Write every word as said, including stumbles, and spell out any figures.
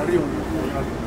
るように思います。